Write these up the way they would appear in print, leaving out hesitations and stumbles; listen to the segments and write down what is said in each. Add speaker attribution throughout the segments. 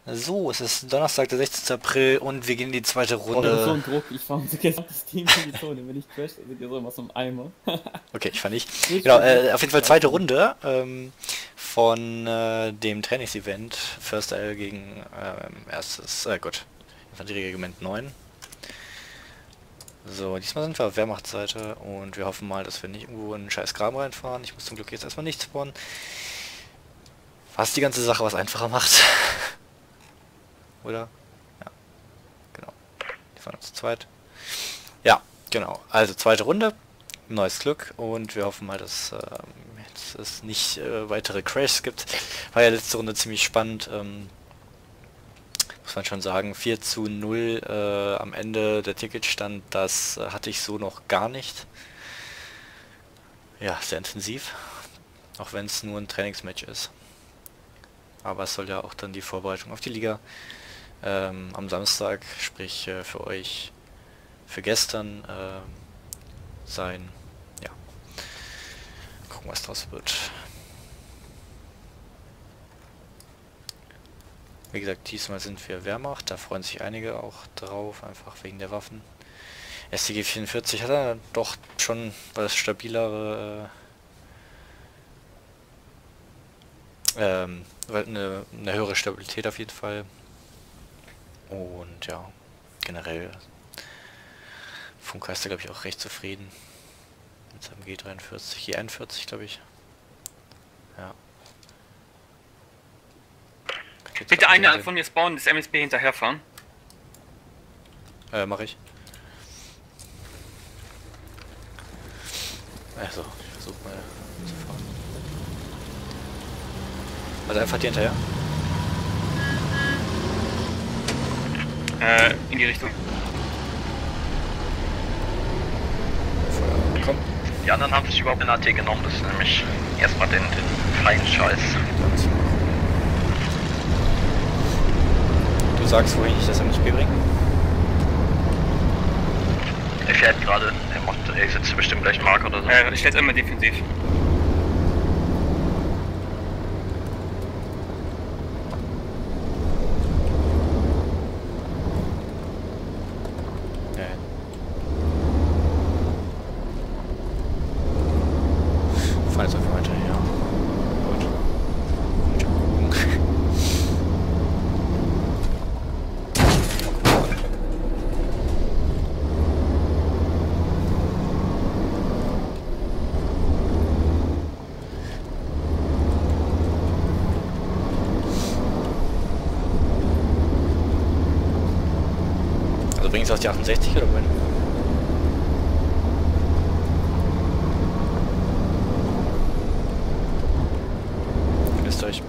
Speaker 1: So, es ist Donnerstag, der 16. April und wir gehen in die zweite
Speaker 2: Oh, das ist so
Speaker 1: Runde.
Speaker 2: ein Druck. Ich fahre unser gesamtes Team in die Zone. Wenn ich crash, sind wir so was im Eimer.
Speaker 1: Okay, ich fand nicht.
Speaker 2: Nicht
Speaker 1: Genau,
Speaker 2: schon gut.
Speaker 1: auf jeden Fall
Speaker 2: Ja,
Speaker 1: zweite
Speaker 2: schon.
Speaker 1: Runde von dem Trainingsevent First L gegen erstes, gut, Infanterieregiment 9. So, diesmal sind wir auf Wehrmachtsseite und wir hoffen mal, dass wir nicht irgendwo in einen scheiß Graben reinfahren. Ich muss zum Glück jetzt erstmal nicht spawnen. Was die ganze Sache was einfacher macht. Oder? Ja, genau. Die fahren zu zweit. Ja, genau. Also zweite Runde. Neues Glück und wir hoffen mal, dass jetzt es nicht weitere Crashs gibt. War ja letzte Runde ziemlich spannend. Muss man schon sagen, 4:0 am Ende der Ticketstand, das hatte ich so noch gar nicht. Ja, sehr intensiv. Auch wenn es nur ein Trainingsmatch ist. Aber es soll ja auch dann die Vorbereitung auf die Liga am Samstag, sprich für euch, für gestern sein. Ja, gucken, was draus wird. Wie gesagt, diesmal sind wir Wehrmacht, da freuen sich einige auch drauf, einfach wegen der Waffen. StG 44 hat er doch schon was stabilere, eine höhere Stabilität auf jeden Fall. Und ja, generell Funker ist da glaube ich auch recht zufrieden mit seinem G43, G41 glaube ich. Ja.
Speaker 3: Bitte eine von mir spawnen, das MSB hinterherfahren.
Speaker 1: Mache ich. Also, ich versuche mal zu fahren. Also einfach die hinterher.
Speaker 3: In die Richtung.
Speaker 1: Komm.
Speaker 4: Die anderen haben sich überhaupt in AT genommen, das ist nämlich erstmal den freien Scheiß.
Speaker 1: Du sagst, wohin ich das MSP bringe?
Speaker 4: Er fährt gerade, er sitzt bestimmt gleich Mark oder so.
Speaker 3: Ich stell's immer defensiv.
Speaker 1: Ja. Fahr jetzt einfach weiter, ja. Gut. Also bringst du aus die 68 oder wohin? Wisst euch.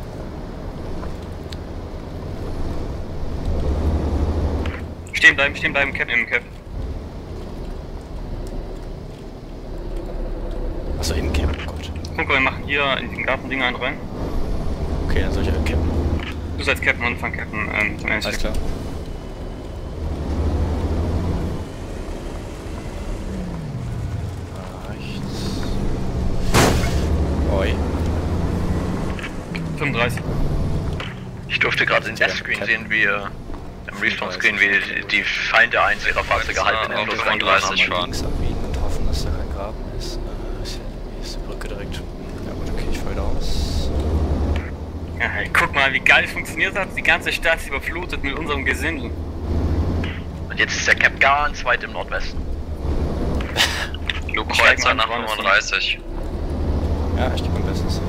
Speaker 3: Stehen bleiben, Captain im Cap.
Speaker 1: Achso, im Camp, oh Gott.
Speaker 3: Guck mal, wir machen hier in diesen Gartending einen rein.
Speaker 1: Okay, dann soll ich campen.
Speaker 3: Du sollst Captain und fang Captain zum MSB.
Speaker 1: Alles klar. Rechts. Oi.
Speaker 3: 35.
Speaker 4: Ich durfte gerade den Death-Screen sehen, wie im Respawn-Screen, wie die Feinde eins ihrer Fahrzeuge halb in endlos reingelassen haben.
Speaker 1: Links abbiegen und hoffen, dass da kein Graben ist. Hier ist die Brücke direkt. Ja gut, okay, ich falle wieder aus.
Speaker 3: Ja, hey, guck mal, wie geil es funktioniert hat. Die ganze Stadt ist überflutet mit unserem Gesindel.
Speaker 4: Und jetzt ist der Cap ganz weit im Nordwesten.
Speaker 3: Luke Kreuzer nach 35.
Speaker 1: Ja, ich gebe mein Bestes.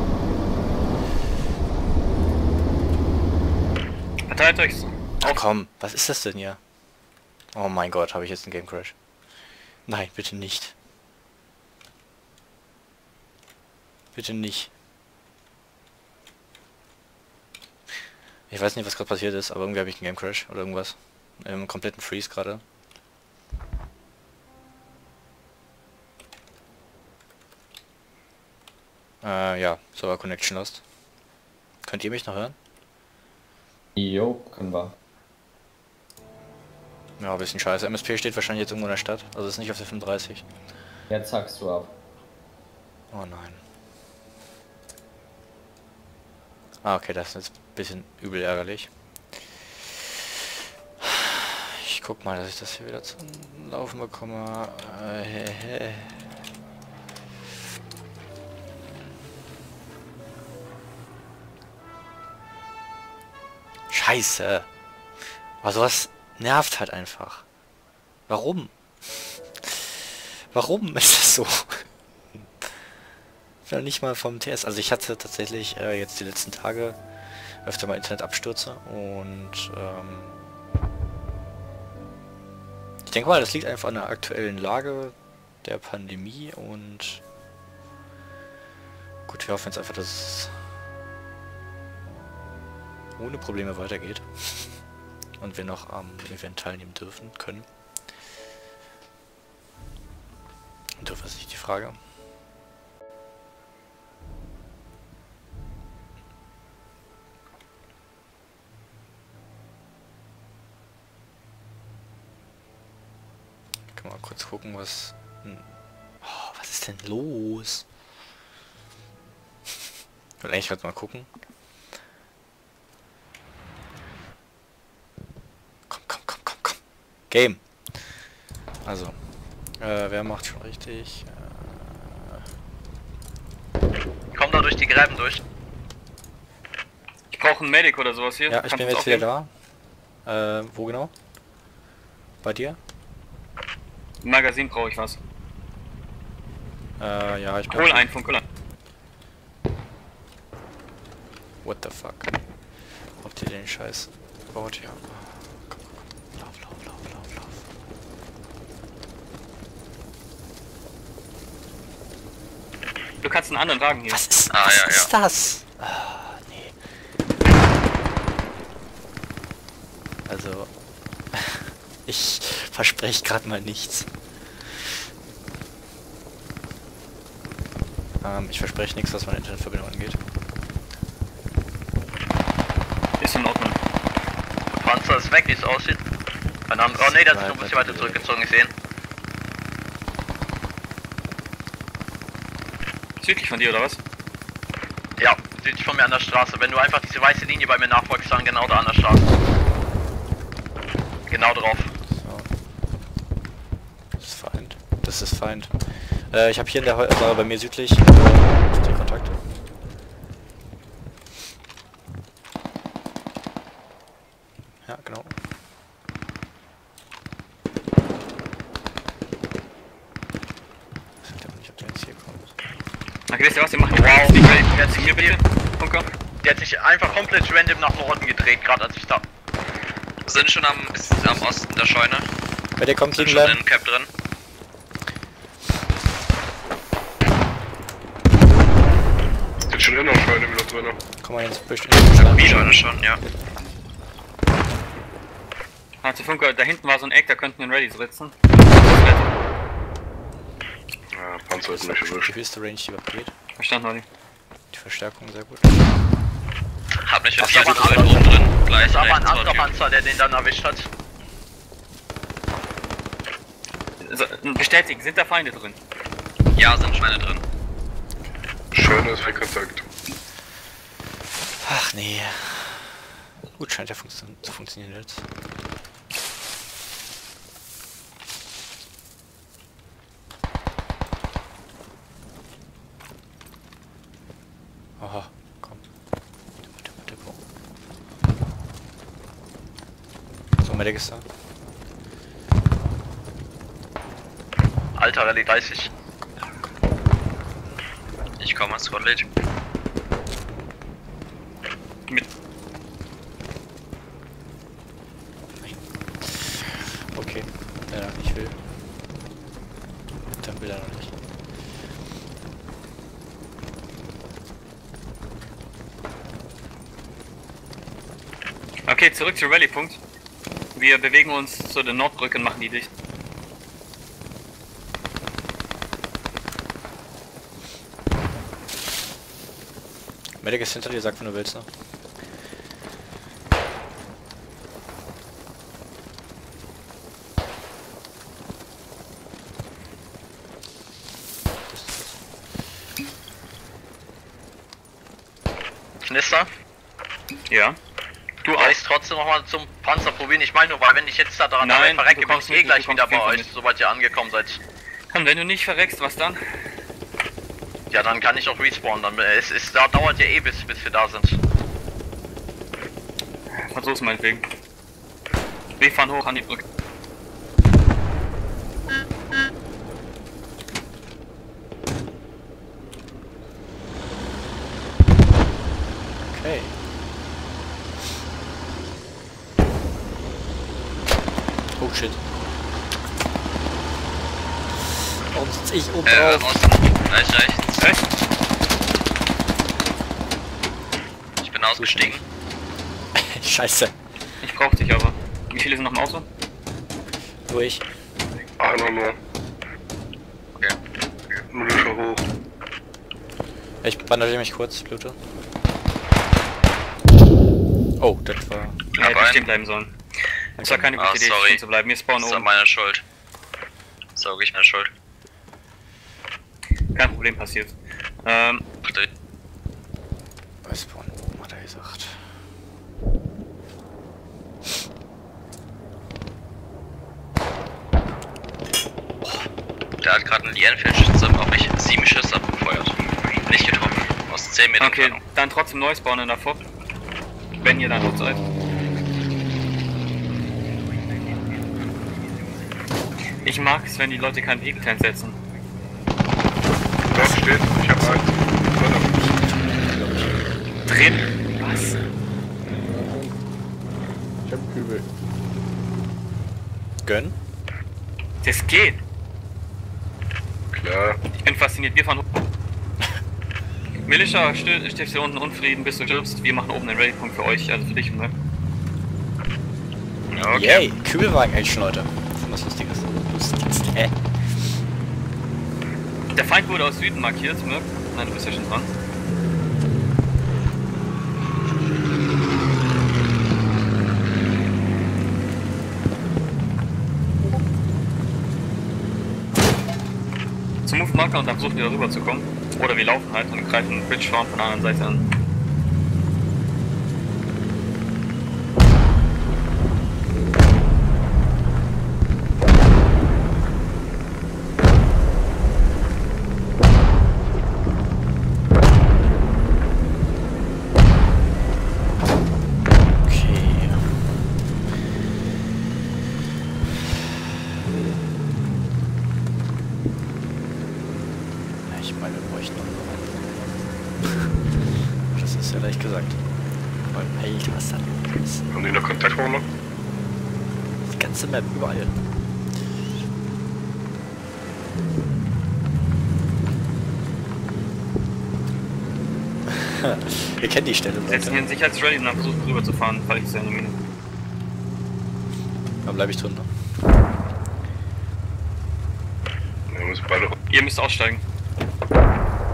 Speaker 3: Verteilt euch so.
Speaker 1: Ach komm, was ist das denn hier? Oh mein Gott, habe ich jetzt einen Game Crash? Nein, bitte nicht. Bitte nicht. Ich weiß nicht, was gerade passiert ist, aber irgendwie habe ich einen Game Crash oder irgendwas. Im kompletten Freeze gerade. Ja, Server Connection lost. Könnt ihr mich noch hören?
Speaker 2: Jo, können wir.
Speaker 1: Ja, ein bisschen scheiße. MSP steht wahrscheinlich jetzt irgendwo in der Stadt, also ist nicht auf der 35.
Speaker 2: Jetzt hackst du ab.
Speaker 1: Oh nein. Ah, okay, das ist jetzt ein bisschen übel ärgerlich. Ich guck mal, dass ich das hier wieder zum Laufen bekomme. Scheiße. Aber sowas nervt halt einfach. Warum? Warum ist das so? Ich bin nicht mal vom TS. Also ich hatte tatsächlich jetzt die letzten Tage öfter mal Internetabstürze und ich denke mal, das liegt einfach an der aktuellen Lage der Pandemie und gut, wir hoffen jetzt einfach, dass es ohne Probleme weitergeht und wir noch am Event teilnehmen können. Dürfen ist nicht die Frage. Mal kurz gucken, was... Oh, was ist denn los? Ich will eigentlich gerade mal gucken. Komm. Game. Also. Wer macht schon richtig?
Speaker 4: Komm da durch die Gräben durch.
Speaker 3: Ich brauche einen Medic oder sowas hier.
Speaker 1: Ja, ich bin jetzt wieder da. Wo genau? Bei dir?
Speaker 3: Im Magazin brauche ich was.
Speaker 1: Ja, ich
Speaker 3: Hol einen von Kuller.
Speaker 1: What the fuck? Habt ihr den Scheiß gebaut? Ja. Komm. Lauf.
Speaker 3: Du kannst einen anderen Wagen hier.
Speaker 1: Was ist, ist das? Ah, nee. Also... Ich verspreche gerade mal nichts. Ich verspreche nichts, was meine Internetverbindung angeht.
Speaker 3: Ist in Ordnung.
Speaker 4: Panzer ist weg, wie es aussieht. Oh ne, der ist noch ein bisschen weiter zurückgezogen, ich sehe ihn.
Speaker 3: Südlich von dir, oder was?
Speaker 4: Ja, südlich von mir an der Straße. Wenn du einfach diese weiße Linie bei mir nachfolgst, dann genau da an der Straße. Genau drauf. Das ist Feind. Ich habe hier in der Häuser bei mir südlich die Kontakte. Ja, genau. Ich weiß nicht, ob der jetzt hier kommt.
Speaker 3: Okay, wisst ihr was? Wir machen
Speaker 4: Wow,
Speaker 3: jetzt hier bitte. Funker.
Speaker 4: Der hat sich einfach komplett random nach Norden gedreht, gerade als ich da...
Speaker 5: Sind schon am Osten der Scheune.
Speaker 1: Bei dir kommt
Speaker 5: Sind schon in Cap drin.
Speaker 6: Sind schon in der Scheune wieder drin.
Speaker 1: Komm mal ins Büsch.
Speaker 5: Wie Scheune schon, ja.
Speaker 3: HC Funker, da hinten war so ein Eck, da könnten wir in Ready sitzen.
Speaker 6: Ja, Panzer ist nicht erwischt.
Speaker 1: Die höchste Range, die überhaupt geht.
Speaker 3: Verstanden, Olli.
Speaker 1: Die Verstärkung sehr gut.
Speaker 5: Hab nicht
Speaker 4: Das
Speaker 5: viel
Speaker 4: ist aber
Speaker 5: zu oben drin. Gleich
Speaker 4: ist aber ein
Speaker 5: rechts
Speaker 4: anderer
Speaker 5: vor dir.
Speaker 4: Panzer, der den dann erwischt hat.
Speaker 3: Also, bestätigen, sind da Feinde drin?
Speaker 5: Ja, sind Schweine drin.
Speaker 6: Scheune ist weggezackt.
Speaker 1: Ach nee. Gut, scheint ja zu funktionieren jetzt. Aha, komm. Tempo. So, Medic ist da.
Speaker 4: Alter, Rallye 30.
Speaker 5: Ich komme als College.
Speaker 3: Mit.
Speaker 1: Okay, wenn er nicht will. Dann will er noch nicht.
Speaker 3: Okay, zurück zu Rallye-Punkt. Wir bewegen uns zu den Nordbrücke und machen die dicht.
Speaker 1: Medic ist hinter dir, sag, wenn du willst, ne?
Speaker 4: Knister.
Speaker 3: Ja. Du
Speaker 4: Soll ich trotzdem nochmal zum Panzer probieren? Ich meine nur, weil wenn ich jetzt da dran
Speaker 3: Nein,
Speaker 4: verrecke,
Speaker 3: du
Speaker 4: bin
Speaker 3: kommst
Speaker 4: ich eh
Speaker 3: mit,
Speaker 4: gleich
Speaker 3: du
Speaker 4: wieder
Speaker 3: kommst
Speaker 4: bei
Speaker 3: mit.
Speaker 4: euch, sobald ihr angekommen seid.
Speaker 3: Und wenn du nicht verreckst, was dann?
Speaker 4: Ja, dann kann ich auch respawnen. Dann, da dauert ja eh bis wir da sind.
Speaker 3: Versuch's meinetwegen. Wir fahren hoch an die Brücke.
Speaker 1: Okay. Oh shit. Warum sitze ich oben drauf?
Speaker 5: Osten. Rechts.
Speaker 3: Echt?
Speaker 5: Ich bin ausgestiegen.
Speaker 1: Scheiße.
Speaker 3: Ich brauch dich aber. Wie viele sind noch im Auto?
Speaker 1: Durch.
Speaker 6: Einer nur.
Speaker 5: Okay.
Speaker 6: Militia hoch.
Speaker 1: Ich bandagiere mich kurz, Blute. Oh, das war...
Speaker 3: Ja, hätte
Speaker 5: rein.
Speaker 3: stehen bleiben sollen. Das war keine gute Idee,
Speaker 5: sorry.
Speaker 3: stehen zu bleiben. Wir spawnen
Speaker 5: Das ist
Speaker 3: oben.
Speaker 5: meine Schuld. So, ich meine Schuld.
Speaker 3: Kein Problem passiert.
Speaker 5: Warte.
Speaker 1: Spawn oben, hat er gesagt.
Speaker 5: Der hat gerade einen Enfield-Schütze auf mich 7 Schüsse abgefeuert. Nicht getroffen. Aus 10 Metern
Speaker 3: Okay,
Speaker 5: Entfernung.
Speaker 3: dann trotzdem neu spawnen davor. Wenn ihr dann noch seid. Ich mag es, wenn die Leute keinen Ekeltent setzen.
Speaker 6: Dort steht, ich hab eins.
Speaker 3: Drin? Was?
Speaker 2: Ich hab Kübel.
Speaker 1: Gönn?
Speaker 3: Das geht.
Speaker 6: Klar.
Speaker 3: Ich bin fasziniert. Wir fahren hoch. Militia, stiftest hier unten Unfrieden, bis du stirbst. Wir machen oben den Ready-Punkt für euch, also für dich, ne?
Speaker 5: Okay.
Speaker 1: Yay, Kübelwagen-Action, Leute. Das ist was Lustiges.
Speaker 3: Der Feind wurde aus Süden markiert, ne? Nein, du bist ja schon dran. Zum Move-Marker und dann versuchen wir da rüber zu kommen. Oder wir laufen halt und greifen den Bridge von der anderen Seite an.
Speaker 1: Okay. Ja, ich meine, wir bräuchten noch einen. Das ist ja leicht gesagt. Weil, hey, was da los ist.
Speaker 6: Haben die noch Kontakt vorne?
Speaker 1: Die ganze Map überall. Wir kennen die Stelle,
Speaker 3: Wir setzen hier
Speaker 1: Leute.
Speaker 3: ein Sicherheitsrally und dann versuchen wir rüber zu fahren, falls ich eine Mine.
Speaker 1: Da bleibe ich drin, ne?
Speaker 6: Wir müssen beide hoch.
Speaker 3: Ihr müsst aussteigen.
Speaker 1: Dann,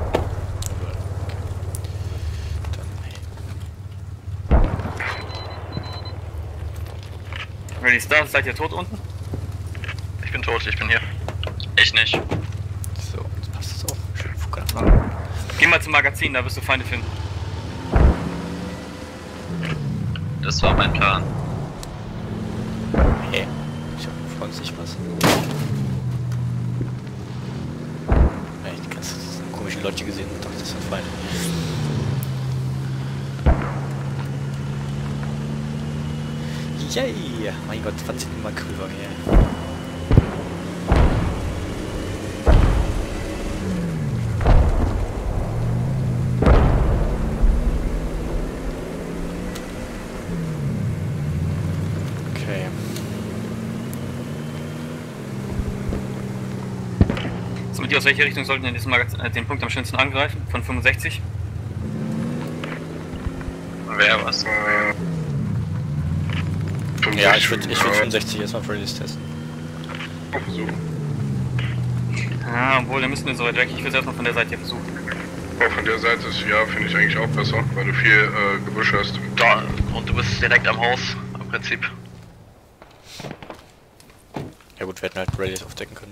Speaker 1: hey.
Speaker 3: Ready ist da, seid ihr tot unten?
Speaker 4: Ich bin tot, ich bin hier.
Speaker 5: Ich nicht.
Speaker 1: So, jetzt passt es auch. Schön Fucker fahren.
Speaker 3: Geh mal zum Magazin, da wirst du Feinde finden.
Speaker 5: Das war mein Plan.
Speaker 1: Hey, ich hab freut sich was. Ja, ich ganz komische Leute gesehen und dachte, das sind Feinde. Yay! Mein Gott, 20 Mal Kühlwagen hier. Okay.
Speaker 3: So, mit dir aus welcher Richtung sollten wir diesen den Punkt am schönsten angreifen? Von 65?
Speaker 5: Wer was?
Speaker 1: Ja, ich würde 65 erstmal für Release testen.
Speaker 6: versuchen.
Speaker 3: Ah, obwohl, dann müssen wir so weit weg. Ich will es erstmal von der Seite hier versuchen.
Speaker 6: Ja, von der Seite ist, ja, finde ich eigentlich auch besser, weil du viel Gebüsch hast.
Speaker 4: Da, und du bist direkt am Haus, im Prinzip.
Speaker 1: Ja gut, wir hätten halt Release aufdecken können.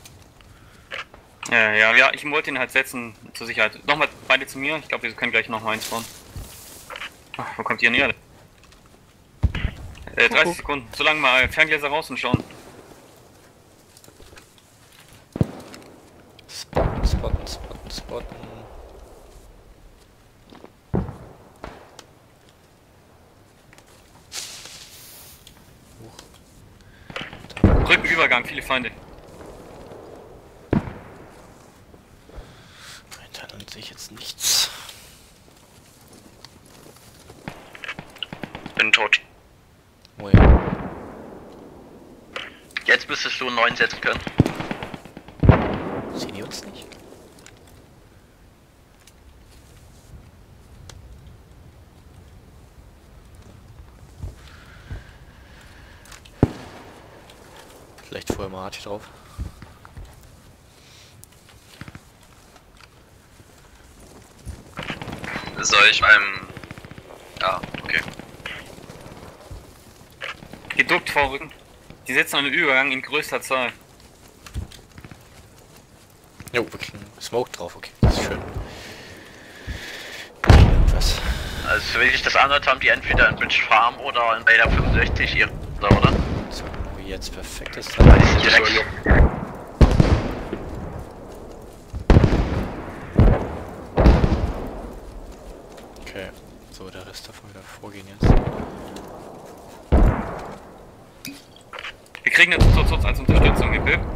Speaker 3: Ja, ich wollte ihn halt setzen, zur Sicherheit. Nochmal beide zu mir, ich glaube, wir können gleich nochmal eins bauen. Ach, wo kommt ihr näher? 30 Sekunden. Solange mal Ferngläser raus und schauen.
Speaker 1: Spotten.
Speaker 3: Rückenübergang, viele Feinde.
Speaker 1: Dann sehe ich jetzt nichts.
Speaker 5: Bin tot.
Speaker 1: Oh ja.
Speaker 4: Jetzt müsstest du einen neuen setzen können.
Speaker 1: Sehen die uns nicht? Vielleicht vorher mal Arti drauf.
Speaker 5: Soll ich einem... Ja, okay.
Speaker 3: Geduckt vorrücken. Die setzen einen Übergang in größter Zahl.
Speaker 1: Jo, wir kriegen Smoke drauf, okay, das ist schön. Was?
Speaker 4: Also, wenn ich das anhört, haben die entweder in Bitch Farm oder in Raider 65 ihre, oder?
Speaker 1: So, jetzt perfekt ist
Speaker 4: Weil die
Speaker 1: das.
Speaker 4: sind direkt.
Speaker 1: Okay, so der Rest davon wieder vorgehen jetzt.
Speaker 3: Wir kriegen einen Zuzug als Unterstützung im Bild.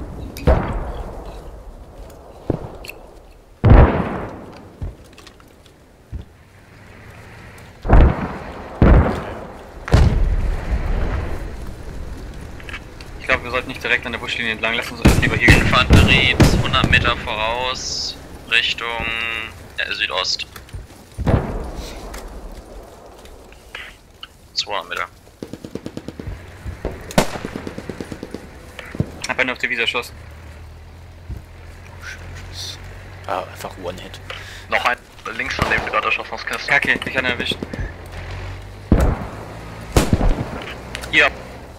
Speaker 3: Ich glaube, wir sollten nicht direkt an der Buschlinie entlang, lassen uns erst lieber hier gehen.
Speaker 5: Infanterie 100 Meter voraus, Richtung Südost. 200 Meter.
Speaker 3: Hab einen auf die Wiese erschossen.
Speaker 1: Ah, einfach One-Hit.
Speaker 4: Noch ein links von dem du gerade erschossen hast, Kessel.
Speaker 3: Kacke, mich hat er erwischt. Hier.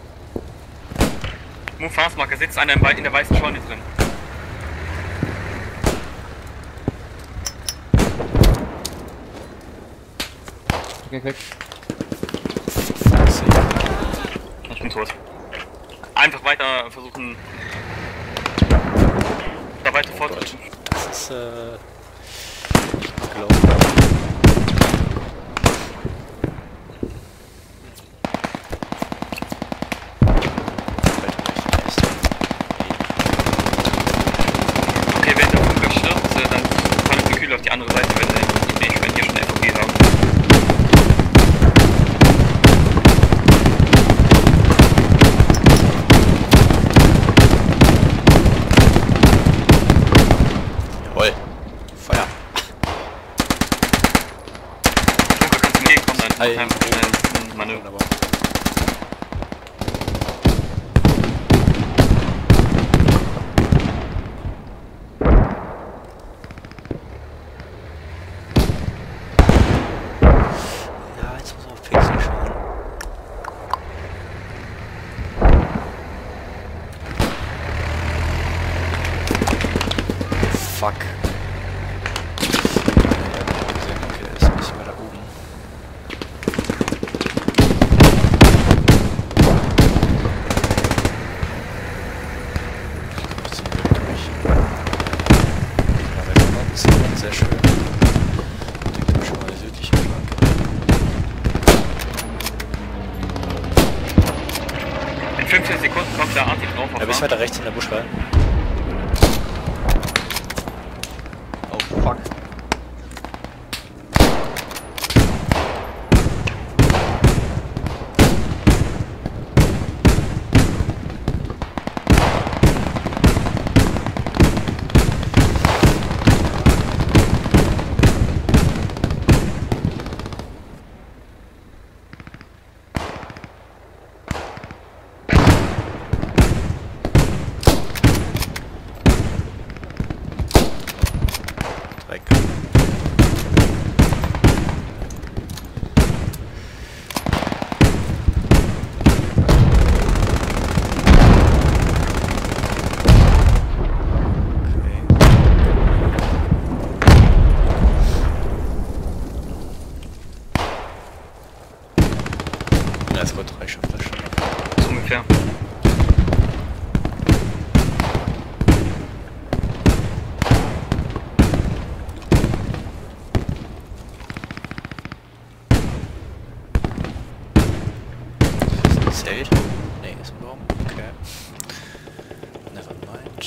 Speaker 3: Move Fastmarker, sitzt einer in der weißen Scheune drin.
Speaker 2: Okay, weg.
Speaker 3: Ich bin tot. Einfach weiter versuchen. Da weiter fortsetzen.
Speaker 1: Das ist, ich glaube.
Speaker 3: Okay, wenn der Funker stirbt, dann kann ich Kühl auf die andere Seite, wenn ich hier schon FOG haben.
Speaker 1: Jawohl. Feuer.
Speaker 3: Funker, kannst du mir entgegenkommen, dann
Speaker 1: Ei.
Speaker 3: einfach schnell ein Manöver.
Speaker 1: Wunderbar. Ja, jetzt muss man auf Pixel schauen. Fuck. Okay, er ist ein bisschen weiter oben. Ein bisschen wild durch. Ja, der Kommand ist sehr schön. Ich denke schon mal die südliche Flanke.
Speaker 3: In 15 Sekunden kommt der Arti drauf.
Speaker 1: Ja, bis weiter rechts in der Buschreihe.
Speaker 4: Oh fuck.
Speaker 1: Dreck. Ja, ist gut, 3 Schiffe schon.
Speaker 3: So ungefähr.
Speaker 1: Zelt? Nee, ist ein Baum. Okay. Never mind.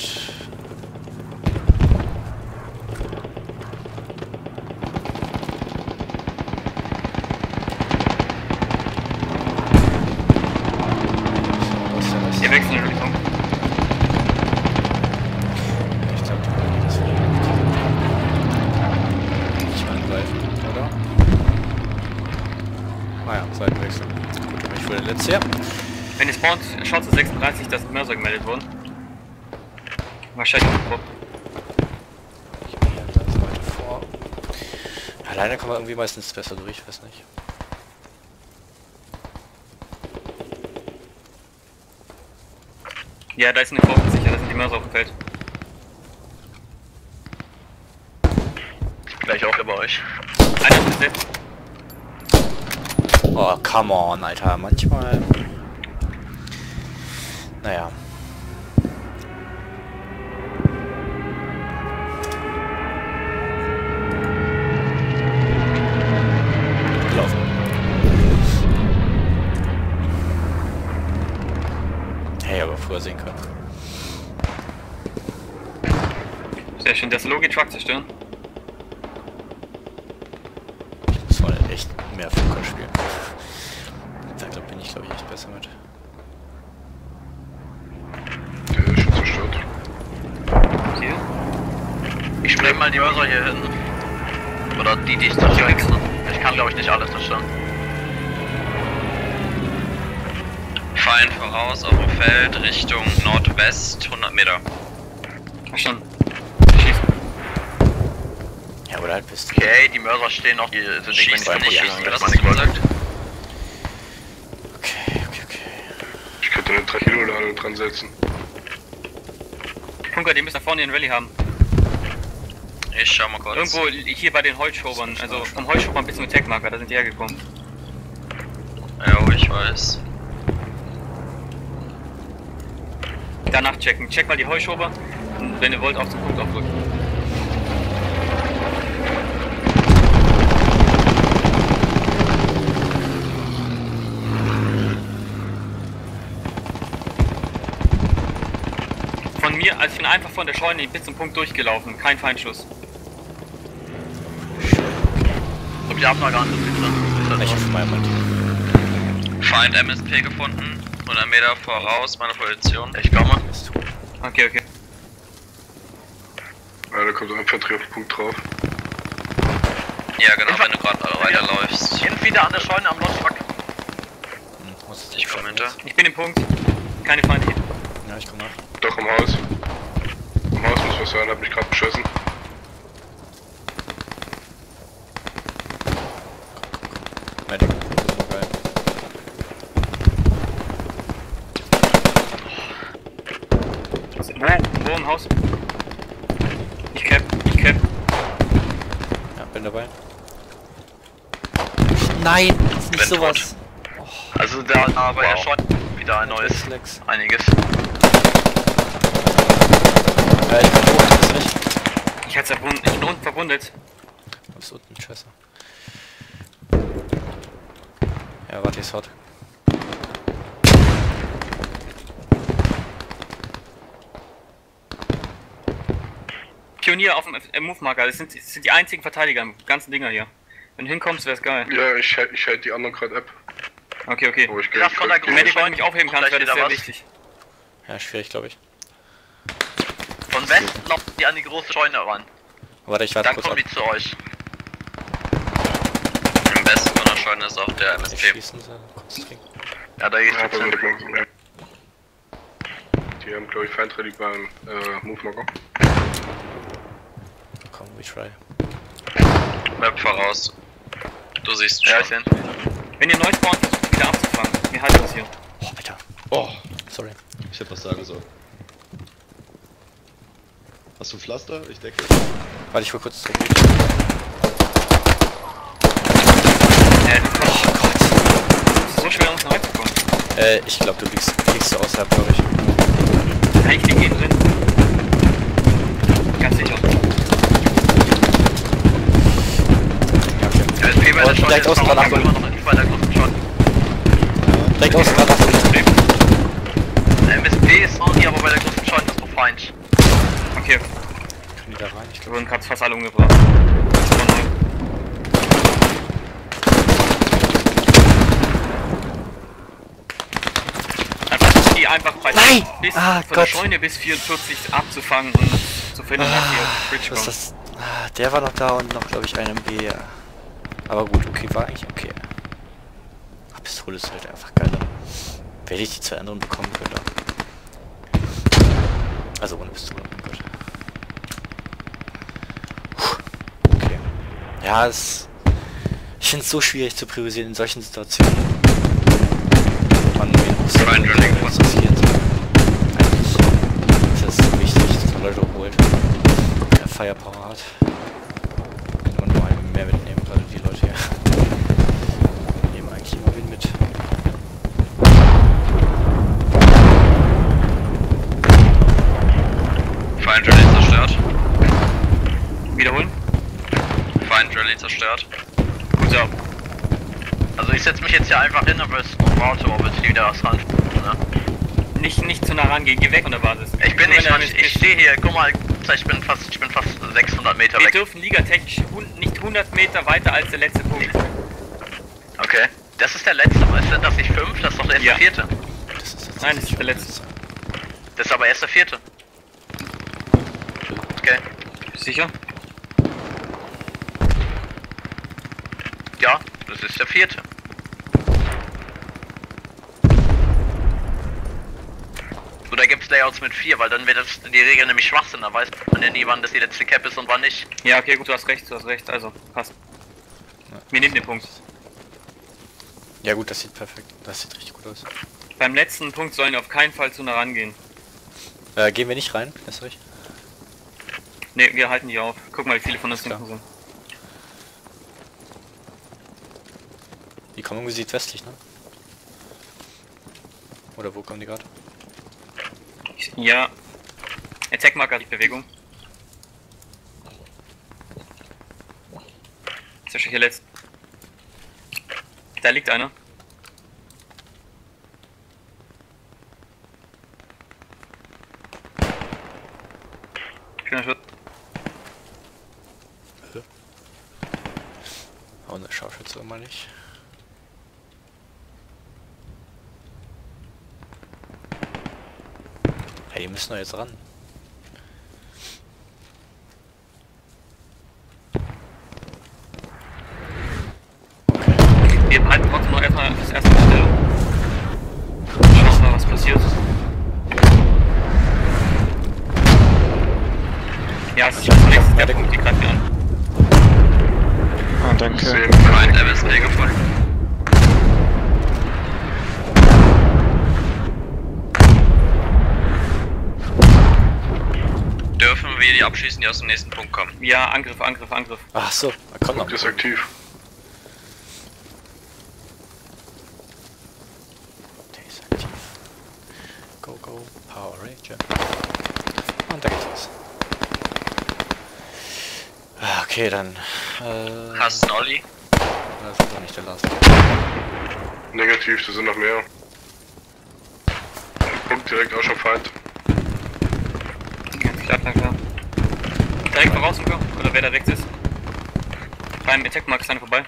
Speaker 3: Wir wechseln in Richtung.
Speaker 1: Ich glaube, das wird nicht angreifen, oder? Ah ja, Seitenwechsel. Gut, aber ich wurde der letzte.
Speaker 3: Wenn ihr spawnt, schaut zu 36, dass Mörser gemeldet wurden. Wahrscheinlich auch Bob.
Speaker 1: Ich bin hier ganz weit vor. Alleine kommen wir irgendwie meistens besser durch, ich weiß nicht.
Speaker 3: Ja, da ist eine Vorfahrt sicher, da sind die Mörser auf dem Feld.
Speaker 4: Ich bin gleich auch bei euch.
Speaker 3: Einer ist besetzt.
Speaker 1: Oh, come on, Alter. Manchmal... Naja. Laufen. Hey, aber früher sehen können.
Speaker 3: Sehr schön, das Logi-Truck zerstören.
Speaker 1: Ich muss mal echt mehr Funker spielen. Da bin ich, glaube ich, echt besser mit.
Speaker 6: Der ist schon zerstört.
Speaker 3: Hier.
Speaker 4: Ich spreng mal die Mörser hier hin. Oder die ich zerstören kann. Ich kann, glaube ich, nicht alles zerstören.
Speaker 5: Feind voraus auf dem Feld Richtung Nordwest, 100 Meter.
Speaker 3: Verstanden. Schießen.
Speaker 1: Ja, oder halt bist du.
Speaker 4: Okay, die Mörser stehen noch. Die sind
Speaker 5: Schießen nicht,
Speaker 4: ja,
Speaker 5: schießen,
Speaker 4: das
Speaker 5: was
Speaker 4: war
Speaker 5: hast
Speaker 4: nicht
Speaker 5: du
Speaker 4: gesagt.
Speaker 5: gesagt?
Speaker 1: Okay.
Speaker 6: Ich könnte eine 3 Kilo Ladung dran setzen.
Speaker 3: Funker, die müssen nach vorne ihren Rallye haben.
Speaker 5: Ich schau mal kurz.
Speaker 3: Irgendwo hier bei den Holzschobern, also vom Holzschobern bis zum Tagmarker, da sind die hergekommen.
Speaker 5: Jo, ich weiß.
Speaker 3: Danach checken. Check mal die Heuschober und wenn ihr wollt, auf den Punkt aufdrücken. Von mir, also ich bin einfach von der Scheune bis zum Punkt durchgelaufen, kein Feindschuss.
Speaker 4: Und wir haben noch gar nicht.
Speaker 1: Ich hoffe mal jemand.
Speaker 5: Feind MSP gefunden, 100 Meter voraus, meine Position.
Speaker 4: Ich komme.
Speaker 3: Okay, okay.
Speaker 6: Ja, da kommt so ein Infanterie auf den Punkt drauf.
Speaker 5: Ja genau, wenn du gerade weiterläufst.
Speaker 4: Sind wieder an der Scheune am Lotschwack.
Speaker 5: Ich komme hinter.
Speaker 3: Ich bin im Punkt. Keine Feinde hier.
Speaker 1: Ja, ich komme nach.
Speaker 6: Doch, im Haus. Im Haus muss was sein, hab mich gerade beschossen.
Speaker 1: Medic. Geil.
Speaker 3: Wo im Haus? Ich cap.
Speaker 1: Ja, bin dabei. Nein, ist nicht
Speaker 5: Bin
Speaker 1: sowas.
Speaker 4: Also da aber ja schon wieder ein neues.
Speaker 1: Flex.
Speaker 4: Einiges.
Speaker 1: Ich bin tot, bist du nicht?
Speaker 3: Ich hatte verwundet. Ich bin unten verwundet.
Speaker 1: Du bist unten, scheiße. Ja, warte, ist hot.
Speaker 3: Pionier auf dem Move-Marker. Das sind die einzigen Verteidiger im ganzen Dinger hier. Wenn du hinkommst, wär's geil.
Speaker 6: Ja, ich halt die anderen gerade ab.
Speaker 3: Okay.
Speaker 6: Wo ich
Speaker 4: Ja,
Speaker 6: gleich
Speaker 4: von der
Speaker 3: Wenn du mich aufheben kannst,
Speaker 4: Gleich
Speaker 3: wäre das
Speaker 4: wieder
Speaker 3: sehr
Speaker 4: was.
Speaker 3: wichtig.
Speaker 1: Ja, schwierig, glaube ich.
Speaker 4: Von Westen laufen die an die große Scheune ran.
Speaker 1: Warte, ich warte
Speaker 4: Dann
Speaker 1: kurz
Speaker 4: kommen
Speaker 1: ab.
Speaker 4: die zu euch.
Speaker 5: Im Westen von der Scheune ist auch der
Speaker 1: Ich
Speaker 5: MSP.
Speaker 1: schießen sie, kurz trinken.
Speaker 4: Ja, da geht's
Speaker 6: Ja,
Speaker 4: jetzt hin.
Speaker 6: die haben, glaube ich, Feindrelik beim Move-Marker.
Speaker 1: Komm, we try.
Speaker 5: Map voraus. Du siehst
Speaker 4: Ja, ich
Speaker 5: schon.
Speaker 4: sehe.
Speaker 3: Wenn ihr neu spawnt, versucht wieder abzufangen. Wir halten das hier.
Speaker 1: Oh, Alter.
Speaker 7: Oh,
Speaker 1: Sorry.
Speaker 7: ich hätte was sagen sollen. Hast du Pflaster? Ich decke.
Speaker 1: Warte, ich hol kurz zurück.
Speaker 3: Du kommst. Oh Gott. Das ist so schwer, uns neu zu
Speaker 1: Ich glaube, du liegst so außerhalb, glaube ich.
Speaker 3: Kann ich den gehen drin? Ganz sicher.
Speaker 1: Ja, okay.
Speaker 4: MSP bei der Shot
Speaker 1: direkt
Speaker 4: ist
Speaker 1: außen dran,
Speaker 4: immer
Speaker 1: Achtung.
Speaker 4: noch nicht bei der großen Shot.
Speaker 1: Direkt außen dran, Achtung.
Speaker 4: MSP ist noch nie, aber bei der großen Shot ist noch Feind.
Speaker 3: Okay,
Speaker 1: Können die da rein? Ich
Speaker 3: wir
Speaker 1: glaube.
Speaker 3: wurden gerade fast alle umgebracht. Die einfach bei
Speaker 1: Nein!
Speaker 3: bis
Speaker 1: Ah,
Speaker 3: von
Speaker 1: Gott.
Speaker 3: der Scheune bis 44 abzufangen und zu finden, dass hier Bridge
Speaker 1: Was ist
Speaker 3: kommt.
Speaker 1: das? Ah, der war noch da und noch, glaube ich, ein MB. Ja. Aber gut, okay, war eigentlich okay. Ach, Pistole ist halt einfach geil. Werde ich die zwei anderen bekommen könnte. Also ohne Pistole, oh Gott. Puh. Okay. Ja, ich finde es so schwierig zu priorisieren in solchen Situationen. Man
Speaker 5: Drilling
Speaker 1: was riskiert. Eigentlich ist es so wichtig, dass man Leute holt. Der Firepower hat. Kann man nur einen mehr mitnehmen, gerade die Leute hier. Nehmen eigentlich immer wen mit.
Speaker 5: Feind Rally zerstört.
Speaker 3: Wiederholen?
Speaker 5: Feind Rally zerstört.
Speaker 3: Gut, so.
Speaker 4: Also ich setze mich jetzt hier einfach hin, aber es ist noch warte, ob es wieder was ran. Ne?
Speaker 3: Nicht zu nah rangehen, geh weg von der Basis.
Speaker 4: Ich bin
Speaker 3: Nur
Speaker 4: nicht,
Speaker 3: wenn er
Speaker 4: ich stehe hier, guck mal, ich bin fast 600 Meter
Speaker 3: Wir
Speaker 4: weg.
Speaker 3: dürfen ligatechnisch nicht 100 Meter weiter als der letzte Punkt.
Speaker 4: Okay, das ist der letzte, ist das nicht 5? Das ist doch erst
Speaker 3: Ja.
Speaker 4: der 4.
Speaker 1: Das ist
Speaker 3: Nein, das ist der letzte.
Speaker 4: Das ist aber erst der 4. Okay,
Speaker 3: Sicher?
Speaker 4: ja, das ist der 4. Oder gibt es Layouts mit 4, weil dann wird das die Regel nämlich Schwachsinn, dann weiß man ja nie, wann das die letzte Cap ist und wann nicht.
Speaker 3: Ja, okay, gut, du hast recht, also, passt. Wir nehmen den Punkt.
Speaker 1: Ja gut, das sieht perfekt. Das sieht richtig gut aus.
Speaker 3: Beim letzten Punkt sollen wir auf keinen Fall zu nah rangehen.
Speaker 1: Gehen wir nicht rein, ist euch?
Speaker 3: Ne, wir halten die auf. Guck mal, wie viele von uns
Speaker 1: Klar.
Speaker 3: hinten sind.
Speaker 1: Die kommen irgendwie südwestlich, ne? Oder wo kommen die gerade?
Speaker 3: Ja. Attack Marker die Bewegung. Ist ja schon hier letzt. Da liegt einer. Schöner Schritt.
Speaker 1: Oh, ne Scharfschütze immer nicht. Hey, die müssen doch jetzt ran.
Speaker 3: Wir halten trotzdem noch erstmal das erste Mal still. Schauen mal, was passiert. Ja, es ist schon nächstes der Punkt, die greift mir an.
Speaker 8: Ah, danke.
Speaker 5: Feind MSP gefunden. Dürfen wir die abschießen, die aus dem nächsten Punkt kommen?
Speaker 3: Ja, Angriff, Angriff, Angriff.
Speaker 1: Ach so, da kommt noch.
Speaker 6: Punkt ist aktiv.
Speaker 1: Der ist aktiv. Go, go, Power Ranger. Und da geht's los. Ah, okay, dann.
Speaker 5: Hast du einen Olli?
Speaker 1: Das ist doch nicht der Last.
Speaker 6: Negativ, da sind noch mehr. Punkt direkt auch schon Feind.
Speaker 3: Ganz klar, klar. Direkt voraus, Luca, oder wer da rechts ist. Beim Attack Mark ist einer vorbei.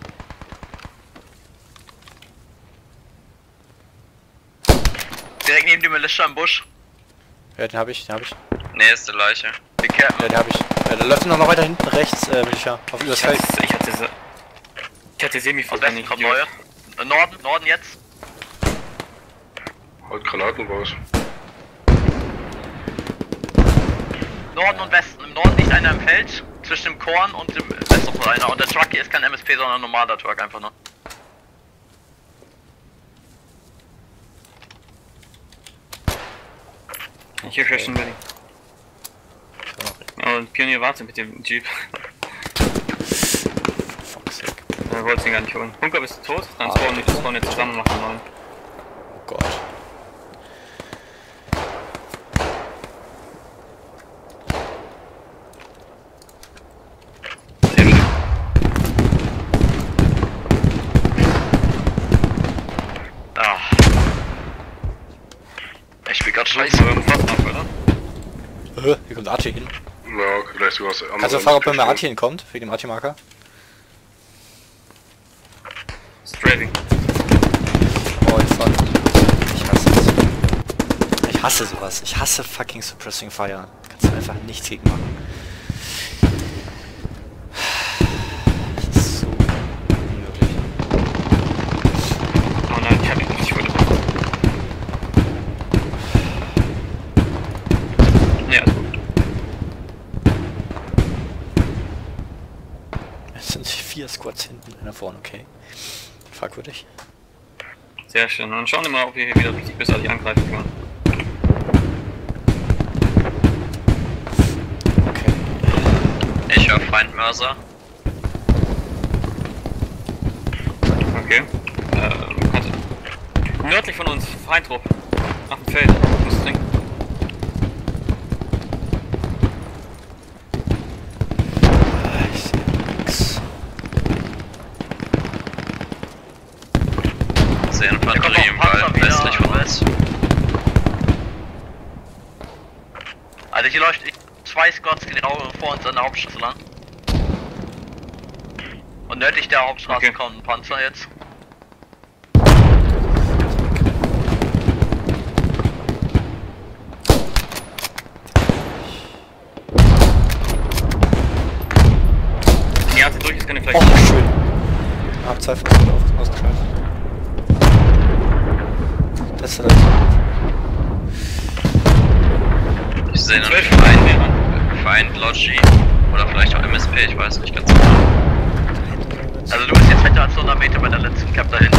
Speaker 4: Direkt neben dem Militia im Busch.
Speaker 1: Ja, den hab ich, den hab ich.
Speaker 5: Ne, ist die Leiche.
Speaker 1: Ja, den hab ich. Da läuft noch weiter hinten rechts, Militia. Auf übers Feld.
Speaker 3: Ich hatte Semi
Speaker 4: Aus
Speaker 3: vor
Speaker 4: Westen kommt neue. Norden jetzt.
Speaker 6: Haut Granaten raus.
Speaker 4: Norden und Westen. Im Norden liegt einer im Feld. Zwischen dem Korn und dem Westen noch einer. Und der Truck hier ist kein MSP, sondern ein normaler Truck einfach nur.
Speaker 3: Hier crashen wir die. Und Pionier wartet mit dem Jeep.
Speaker 1: Fuck's sake.
Speaker 3: Er wollte ihn gar nicht holen. Hunker bist du tot? Dann spawnen wir jetzt zusammen und machen einen neuen.
Speaker 1: Gott.
Speaker 3: Sehr schön.
Speaker 4: Ah. Ich bin grad scheiße.
Speaker 1: Hier kommt Archie hin.
Speaker 6: Ja, okay, vielleicht sogar was anderes.
Speaker 1: Kannst du fragen, ob er mit Archie hinkommt? Wegen dem Archie-Marker?
Speaker 3: Strafing.
Speaker 1: Oh, fuck. Ich hasse es. Ich hasse sowas. Ich hasse fucking Suppressing Fire. Kannst du einfach nichts gegen machen. Das ist so unmöglich.
Speaker 3: Oh nein, ich hab ihn nicht verloren. Ne, alles gut.
Speaker 1: Es sind 4 Squads hinten, einer vorne, okay. Fragwürdig.
Speaker 3: Sehr schön. Und dann schauen wir mal, ob wir hier wieder richtig bösartig angreifen können.
Speaker 1: Okay.
Speaker 5: Ich höre Feindmörser.
Speaker 3: Okay. Nördlich von uns, Feindtrupp. Auf dem Feld. Muss trinken.
Speaker 1: Ich sehe nix.
Speaker 5: Ich sehe
Speaker 4: Da kommt
Speaker 5: Infanterie
Speaker 4: noch
Speaker 5: im
Speaker 4: ein Panzer
Speaker 5: Wald
Speaker 4: wieder
Speaker 5: westlich von
Speaker 4: an
Speaker 5: uns.
Speaker 4: Also hier läuft 2 Squads genau vor uns an der Hauptstraße lang. Und nördlich der Hauptstraße
Speaker 3: Okay.
Speaker 4: kommt ein Panzer jetzt.
Speaker 3: Die Arte durch ist keine Fläche.
Speaker 1: Oh, schön. Hab 2 Fahrzeuge ausgeschaltet. Das ist halt...
Speaker 5: Ich sehe
Speaker 3: 12
Speaker 5: einen Feind-Logi. Oder vielleicht auch MSP, ich weiß nicht ganz genau.
Speaker 4: Also du bist jetzt weiter als 100 Meter bei der letzten Cap dahin.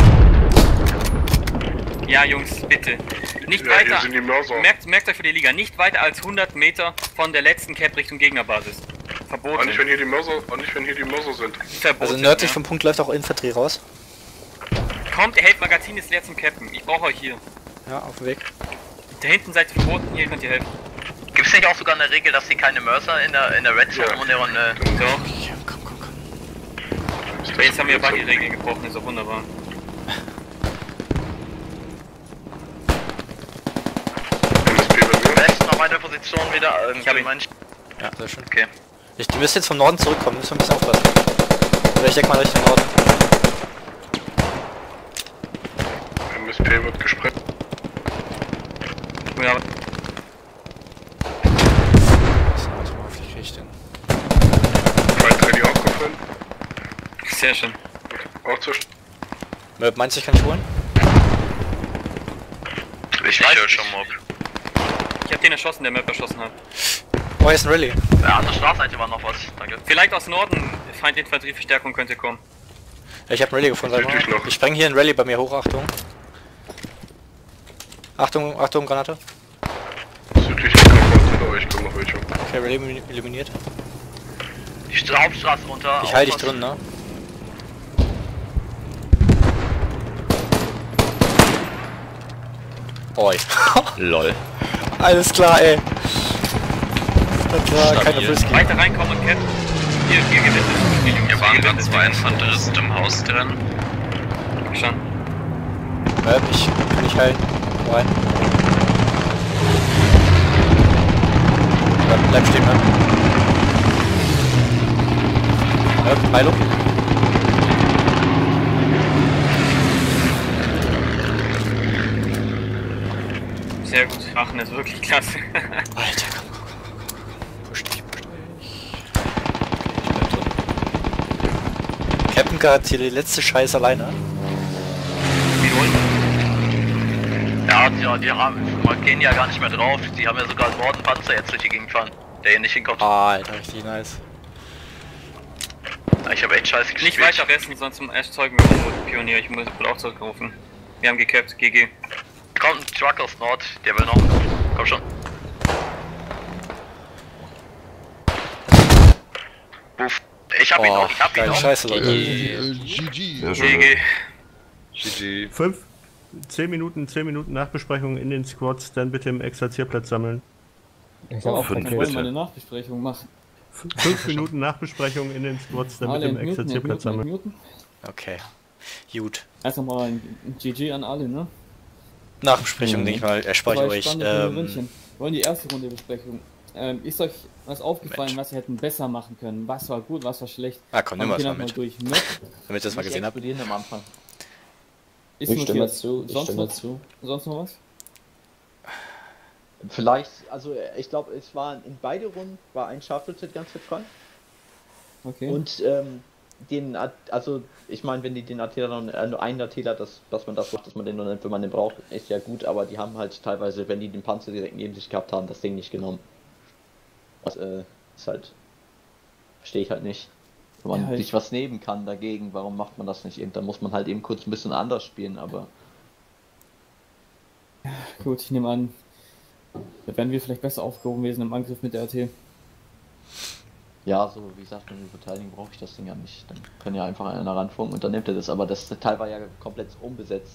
Speaker 3: Ja, Jungs, bitte. Nicht
Speaker 6: Ja, hier
Speaker 3: weiter.
Speaker 6: sind die Mörser.
Speaker 3: Merkt euch für die Liga, nicht weiter als 100 Meter von der letzten Cap Richtung Gegnerbasis. Verboten.
Speaker 6: Auch nicht, wenn hier die Mörser sind.
Speaker 3: Verboten,
Speaker 1: Also nördlich
Speaker 3: ja.
Speaker 1: vom Punkt läuft auch Infanterie raus.
Speaker 3: Kommt, ihr hält Magazin ist leer zum Cappen. Ich brauche euch hier.
Speaker 1: Ja, auf dem Weg.
Speaker 3: Da hinten seid ihr verboten, hier könnt ihr helfen.
Speaker 4: Gibt es nicht auch sogar eine Regel, dass sie keine Mörser in der Red Zone
Speaker 6: Ja.
Speaker 4: und deren
Speaker 3: So.
Speaker 1: Ja, komm.
Speaker 3: Aber jetzt haben wir beide Regeln gebrochen, ist doch wunderbar.
Speaker 6: MSP bei mir.
Speaker 4: Westen auf meine Position wieder.
Speaker 3: Ich hab ihn.
Speaker 1: Ja, sehr schön.
Speaker 4: Okay.
Speaker 1: Die müssen jetzt vom Norden zurückkommen, müssen wir ein bisschen aufpassen. Oder ich denke mal Richtung Norden.
Speaker 6: MSP wird gesprengt.
Speaker 3: Ja,
Speaker 1: So, hoffentlich krieg ich den.
Speaker 6: Feind ready aufgefallen.
Speaker 3: sehr schön.
Speaker 6: Auch zwischen.
Speaker 1: Meinst du, ich kann dich holen?
Speaker 5: Ich
Speaker 4: weiß
Speaker 5: höre
Speaker 4: nicht.
Speaker 5: schon Mob.
Speaker 3: Ich hab den erschossen, der Map erschossen hat.
Speaker 1: Oh, hier ist ein Rallye.
Speaker 4: Ja, an der Straßenseite war noch was. Danke.
Speaker 3: Vielleicht aus Norden, Feindinfanterieverstärkung könnte kommen.
Speaker 1: Ja, ich habe ein Rallye gefunden. sag mal.
Speaker 6: Südlich noch.
Speaker 1: Ich spreng hier ein Rallye bei mir hoch, Achtung. Achtung, Granate.
Speaker 6: Südlich kommt hinter euch, kommt noch welche.
Speaker 1: Okay, Rallye eliminiert.
Speaker 4: Die Hauptstraße runter.
Speaker 1: Ich halte dich
Speaker 4: aufpassen.
Speaker 1: drin, ne? Oi.
Speaker 7: Lol.
Speaker 1: Alles klar, ey. Das war keine
Speaker 7: Stabil.
Speaker 1: Frisky.
Speaker 3: Weiter reinkommen und cappen. Hier gewinnt es.
Speaker 5: Hier waren gerade 2 Infanteristen im Haus drin.
Speaker 3: Schon.
Speaker 1: Ich kann nicht heilen. Komm rein. Bleib stehen, ne? Heilung.
Speaker 3: Sehr gut. Aachen ist wirklich klasse.
Speaker 1: Alter, komm. Push dich. Okay, ich bleib drin. Captain garantiert die letzte Scheiße alleine.
Speaker 4: Ja, die gehen ja gar nicht mehr drauf. Die haben ja sogar einen Mordenpanzer jetzt durch die Gegend fahren, der hier nicht hinkommt.
Speaker 1: Alter, richtig nice.
Speaker 4: Ich habe echt scheiße gespielt.
Speaker 3: Nicht weiter resten, sonst erzeugen wir unsere Pionier. Ich muss wohl auch zurückrufen. Wir haben gecapped, GG.
Speaker 4: Kommt ein Truck aus Nord, der will noch. Komm schon. Buff. Ich hab ihn
Speaker 1: Oh,
Speaker 4: noch, ich hab ihn
Speaker 1: geile
Speaker 4: noch.
Speaker 1: Scheiße, Leute.
Speaker 7: GG.
Speaker 3: GG.
Speaker 7: GG.
Speaker 2: 5.
Speaker 8: 10 Minuten Nachbesprechung in den Squads, dann bitte im Exerzierplatz sammeln.
Speaker 2: Ich habe auch
Speaker 1: fünf
Speaker 2: keine
Speaker 1: bitte.
Speaker 2: meine Nachbesprechung machen.
Speaker 8: 5 Minuten Nachbesprechung in den Squads, dann bitte im Exerzierplatz sammeln.
Speaker 2: Muten.
Speaker 1: Okay. Gut.
Speaker 2: Erst nochmal ein GG an alle, ne?
Speaker 1: Nachbesprechung, denke ich mal, erspare ich
Speaker 2: Zwei
Speaker 1: euch.
Speaker 2: spannende Ründchen. Wir wollen die erste Runde Besprechung. Ist euch was aufgefallen,
Speaker 1: Mensch.
Speaker 2: was wir hätten besser machen können? Was war gut, was war schlecht?
Speaker 1: Ah, komm, nimm
Speaker 2: Fangen
Speaker 1: was
Speaker 2: wir
Speaker 1: mal mit,
Speaker 2: durch. Map.
Speaker 1: damit ich das mal gesehen habe.
Speaker 4: Explodieren am Anfang.
Speaker 2: Ist
Speaker 9: Ich stimme
Speaker 2: notiert.
Speaker 9: dazu, ich
Speaker 2: Sonst
Speaker 9: stimme
Speaker 2: noch-
Speaker 9: dazu.
Speaker 2: Sonst noch was?
Speaker 10: Vielleicht, also ich glaube, es war in beide Runden war ein Scharfschütze ganz frei.
Speaker 2: Okay.
Speaker 10: Und also ich meine, wenn die den Attila nur einen Attila, dass man das macht, dass man den nur nimmt, wenn man den braucht, ist ja gut, aber die haben halt teilweise, wenn die den Panzer direkt neben sich gehabt haben, das Ding nicht genommen. Das ist halt, verstehe ich halt nicht. Wenn man
Speaker 2: Ja,
Speaker 10: sich was nehmen kann dagegen, warum macht man das nicht eben? Da muss man halt eben kurz ein bisschen anders spielen, aber
Speaker 2: Gut, ich nehme an, da wären wir vielleicht besser aufgehoben gewesen im Angriff mit der RT.
Speaker 10: ja, so wie gesagt, wenn wir verteidigen, brauche ich das Ding ja nicht. Dann kann ja einfach einer ranfunken und dann nimmt er das, aber das Teil war ja komplett unbesetzt.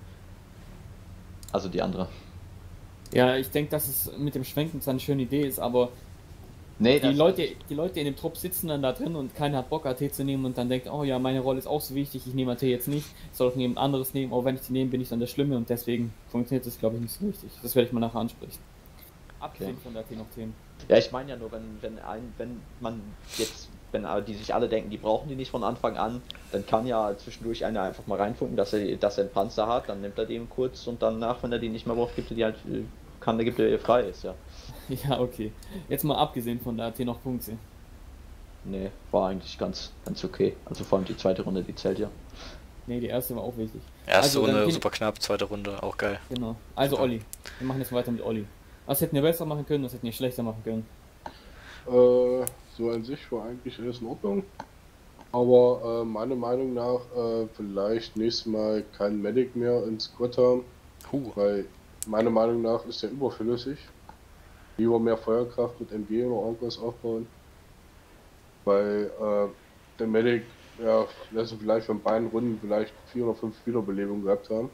Speaker 10: Also die andere.
Speaker 2: Ja, ich denke, dass es mit dem Schwenken zwar eine schöne Idee ist, aber
Speaker 10: Nee,
Speaker 2: die
Speaker 10: das-
Speaker 2: Leute in dem Trupp sitzen dann da drin und keiner hat Bock AT zu nehmen und dann denkt, oh ja, meine Rolle ist auch so wichtig, ich nehme AT jetzt nicht, ich soll doch jemand anderes nehmen, aber wenn ich die nehme, bin ich dann der Schlimme und deswegen funktioniert das, glaube ich, nicht so richtig. Das werde ich mal nachher ansprechen. Abgesehen von der AT noch Themen.
Speaker 10: Ja, ich meine ja nur, wenn die sich alle denken, die brauchen die nicht von Anfang an, dann kann ja zwischendurch einer einfach mal reinfunken, dass er einen Panzer hat, dann nimmt er den kurz und danach, wenn er den nicht mehr braucht, gibt er die halt, gibt er ihr frei ist, ja.
Speaker 2: Ja, okay. Jetzt mal abgesehen von der AT noch Punkte.
Speaker 10: Nee, war eigentlich ganz okay. Also vor allem die zweite Runde, die zählt ja.
Speaker 2: Nee, die erste war auch wichtig.
Speaker 1: Erste
Speaker 2: Also, dann
Speaker 1: Runde
Speaker 2: gehen-
Speaker 1: super knapp, zweite Runde auch geil.
Speaker 2: Genau. Also Olli. Wir machen jetzt weiter mit Olli. Was hätten wir besser machen können, was hätten wir schlechter machen können?
Speaker 6: So an sich war eigentlich alles in Ordnung. Aber meiner Meinung nach vielleicht nächstes Mal kein Medic mehr ins Squad haben. Weil meiner Meinung nach ist der überflüssig. Lieber mehr Feuerkraft mit MG oder irgendwas aufbauen. Weil der Medic, ja, lassen vielleicht von beiden Runden vielleicht 4 oder 5 Wiederbelebungen gehabt haben.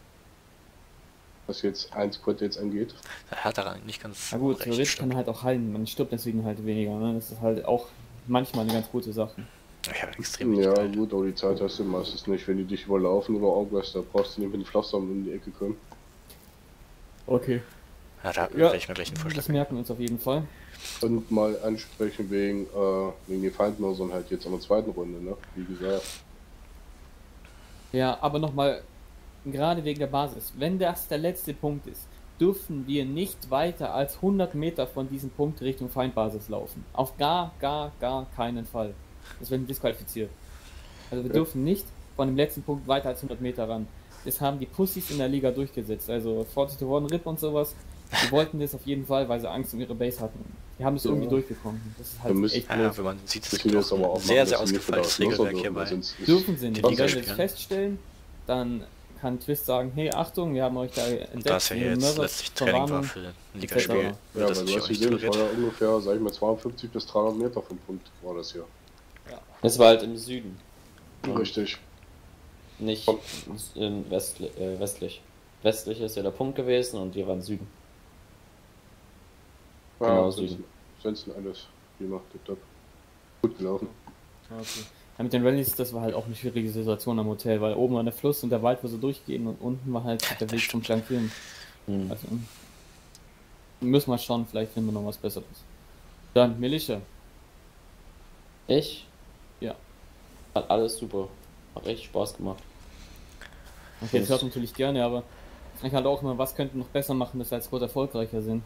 Speaker 6: Was jetzt ein Squad jetzt angeht.
Speaker 1: Er hat daran nicht ganz
Speaker 2: Na gut,
Speaker 1: recht,
Speaker 2: theoretisch
Speaker 1: stimmt.
Speaker 2: kann er halt auch heilen, man stirbt deswegen halt weniger, ne? Das ist halt auch manchmal eine ganz gute Sache.
Speaker 1: Ich habe extrem wenig
Speaker 6: Ja
Speaker 1: geheilt.
Speaker 6: gut, aber die Zeit hast du meistens nicht, wenn die dich überlaufen oder irgendwas, da brauchst du nicht mit dem Pflaster um die Ecke kommen.
Speaker 2: Okay.
Speaker 1: Ja, da
Speaker 2: Ja,
Speaker 1: werde ich mir gleich einen Vorschlag.
Speaker 2: das merken wir uns auf jeden Fall.
Speaker 6: Und mal ansprechen wegen den Feindmörsern halt jetzt in der zweiten Runde, ne? Wie gesagt.
Speaker 2: Ja, aber nochmal, gerade wegen der Basis, wenn das der letzte Punkt ist, dürfen wir nicht weiter als 100 Meter von diesem Punkt Richtung Feindbasis laufen. Auf gar keinen Fall. Das werden disqualifiziert. Also wir dürfen nicht von dem letzten Punkt weiter als 100 Meter ran. Das haben die Pussys in der Liga durchgesetzt. Also 40 One Rip und sowas. Die wollten das auf jeden Fall, weil sie Angst um ihre Base hatten. Die haben es
Speaker 6: Ja.
Speaker 2: irgendwie durchgekommen. Das ist halt
Speaker 6: Wir müssen-
Speaker 2: echt
Speaker 1: Ja,
Speaker 2: blöd.
Speaker 1: wenn man sieht, es
Speaker 6: Das
Speaker 1: gibt
Speaker 6: jetzt aber
Speaker 1: auch
Speaker 6: auch
Speaker 1: ein sehr,
Speaker 6: machen,
Speaker 1: sehr
Speaker 6: dass sie nicht
Speaker 1: ausgefeiltes
Speaker 6: wieder
Speaker 1: Regelwerk
Speaker 6: dürfen,
Speaker 1: hierbei.
Speaker 6: weil sonst ist-
Speaker 2: Dürfen sie nicht.
Speaker 1: Die
Speaker 2: Und
Speaker 1: Liga
Speaker 2: wenn wir das
Speaker 1: spielen.
Speaker 2: feststellen, dann kann Twist sagen, hey Achtung, wir haben euch da entdeckt.
Speaker 1: Da es ja
Speaker 2: ihr
Speaker 1: jetzt
Speaker 2: Mörder,
Speaker 1: letztlich Training war
Speaker 2: Verwarnung,
Speaker 1: für ein
Speaker 2: etc.
Speaker 1: Ligaspiel,
Speaker 6: Ja,
Speaker 1: wird
Speaker 6: weil
Speaker 1: das
Speaker 6: du
Speaker 1: natürlich
Speaker 6: hast
Speaker 1: auch nicht
Speaker 6: gesehen, das war
Speaker 1: toleriert.
Speaker 6: ja ungefähr, sag ich mal, 250 bis 300 Meter vom Punkt war das hier.
Speaker 9: Das war halt im Süden.
Speaker 6: Richtig.
Speaker 9: Nicht in westlich. Westlich ist ja der Punkt gewesen und die waren Süden.
Speaker 6: Ja,
Speaker 9: Genau,
Speaker 6: ansonsten alles prima, tipptopp. Gut gelaufen.
Speaker 2: Okay. Ja, mit den Rallyes, das war halt auch eine schwierige Situation am Hotel, weil oben war der Fluss und der Wald, wo sie durchgehen und unten war halt der Weg zum Flankieren.
Speaker 9: Hm.
Speaker 2: Also, müssen wir schauen, vielleicht finden wir noch was Besseres. Dann, Militia.
Speaker 9: Ich?
Speaker 2: Ja.
Speaker 9: Hat alles super. Hat richtig Spaß gemacht.
Speaker 2: Okay, das hört man natürlich gerne, aber ich denke halt auch immer, was könnten wir noch besser machen, dass wir als Squad erfolgreicher sind.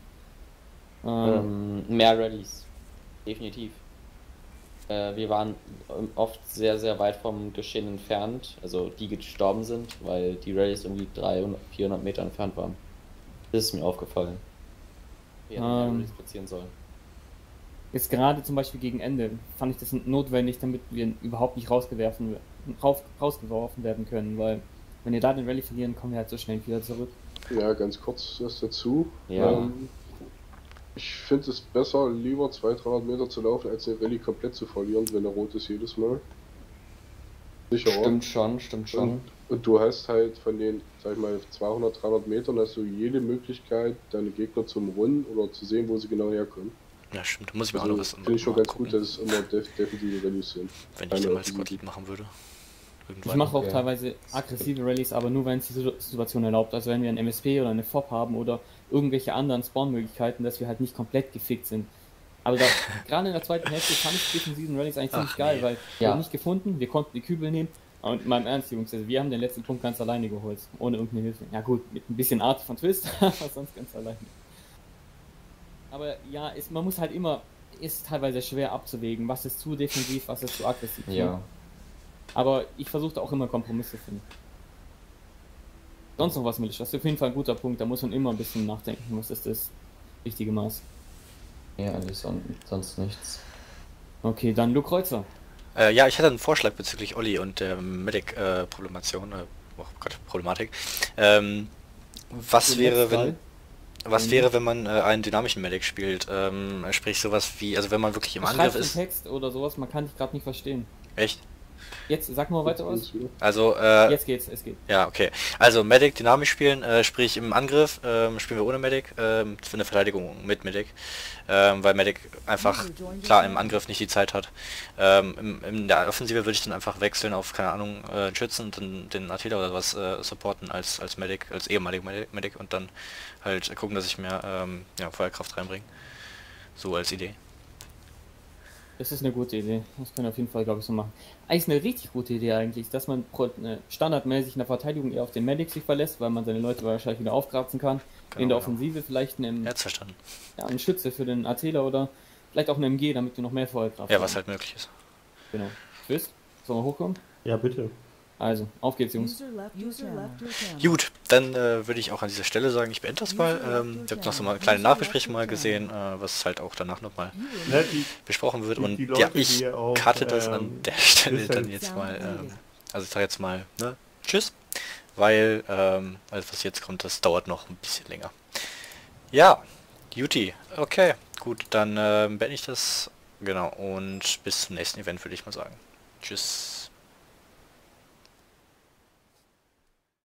Speaker 9: Mehr Rallyes. Definitiv. Wir waren oft sehr, sehr weit vom Geschehen entfernt, also die gestorben sind, weil die Rallyes irgendwie 300, 400 Meter entfernt waren. Das ist mir aufgefallen. Wir hätten mehr Rallyes platzieren sollen.
Speaker 2: Jetzt gerade zum Beispiel gegen Ende fand ich das notwendig, damit wir überhaupt nicht rausgeworfen werden können, weil wenn wir da den Rallye verlieren, kommen wir halt so schnell wieder zurück.
Speaker 6: Ja, ganz kurz was dazu.
Speaker 9: Ja.
Speaker 6: Ich finde es besser, lieber 200-300 Meter zu laufen, als eine Rallye komplett zu verlieren, wenn er rot ist jedes Mal. Sicherer.
Speaker 9: Stimmt schon.
Speaker 6: Und du hast halt von den, sag ich mal, 200, 300 Metern hast du jede Möglichkeit, deine Gegner zu umrunden oder zu sehen, wo sie genau herkommen.
Speaker 1: Ja, stimmt, muss ich mir auch
Speaker 6: Also,
Speaker 1: noch was
Speaker 6: finde ich schon ganz
Speaker 1: gucken,
Speaker 6: gut, dass es immer definitive Rallyes sind.
Speaker 1: wenn ich dann mal Squad League machen würde.
Speaker 2: Ich mache auch teilweise aggressive Rallyes, aber nur wenn es die Situation erlaubt. Also wenn wir ein MSP oder eine FOB haben oder irgendwelche anderen Spawn-Möglichkeiten, dass wir halt nicht komplett gefickt sind. Aber da, gerade in der zweiten Hälfte fand ich defensiven Rallyes eigentlich ziemlich geil, weil wir haben nicht gefunden, wir konnten die Kübel nehmen. Und mal im Ernst, Jungs, also wir haben den letzten Punkt ganz alleine geholt, ohne irgendeine Hilfe. Ja gut, mit ein bisschen Art von Twist, aber sonst ganz alleine. Aber ja, man muss halt immer, ist teilweise schwer abzuwägen, was ist zu defensiv, was ist zu aggressiv.
Speaker 9: Ja.
Speaker 2: Aber ich versuche auch immer Kompromisse zu finden. Sonst noch was, Milisch? Das ist auf jeden Fall ein guter Punkt, da muss man immer ein bisschen nachdenken, was ist das richtige Maß.
Speaker 9: Ja, eigentlich sonst nichts.
Speaker 2: Okay, dann Luke Kreuzer.
Speaker 1: Ja, ich hatte einen Vorschlag bezüglich Olli und der Problematik. Was wäre, wenn man einen dynamischen Medic spielt? Sprich sowas wie, also wenn man wirklich im Angriff ist.
Speaker 2: Text oder sowas, man kann dich gerade nicht verstehen.
Speaker 1: Echt?
Speaker 2: Jetzt sag mal weiter was.
Speaker 1: Also
Speaker 2: jetzt geht's, es geht.
Speaker 1: Ja, okay. Also Medic dynamisch spielen, sprich im Angriff spielen wir ohne Medic, für eine Verteidigung mit Medic, weil Medic einfach klar im Angriff nicht die Zeit hat. In der Offensive würde ich dann einfach wechseln auf, keine Ahnung, Schützen und dann den Attila oder was supporten als Medic, als ehemaliger Medic und dann halt gucken, dass ich mehr Feuerkraft reinbringe. So als Idee.
Speaker 2: Das ist eine gute Idee. Das können wir auf jeden Fall, glaube ich, so machen. Eigentlich eine richtig gute Idee eigentlich, dass man standardmäßig in der Verteidigung eher auf den Medic sich verlässt, weil man seine Leute wahrscheinlich wieder aufkratzen kann. Genau, in der Offensive vielleicht einen Schütze für den Attila oder vielleicht auch einen MG, damit du noch mehr Feuerkraft hast.
Speaker 1: Ja, was halt möglich ist.
Speaker 2: Genau. Twist, sollen wir hochkommen?
Speaker 8: Ja, bitte.
Speaker 2: Also, auf geht's, Jungs.
Speaker 1: Gut, dann würde ich auch an dieser Stelle sagen, ich beende das mal. Ich habe noch so mal eine kleine Nachbesprechung mal gesehen, was halt auch danach nochmal besprochen wird. Und ja, ich cutte das an der Stelle dann jetzt mal, also ich sage jetzt mal, ne, tschüss, weil alles was jetzt kommt, das dauert noch ein bisschen länger. Ja, Juti, okay, gut, dann beende ich das, genau, und bis zum nächsten Event würde ich mal sagen. Tschüss.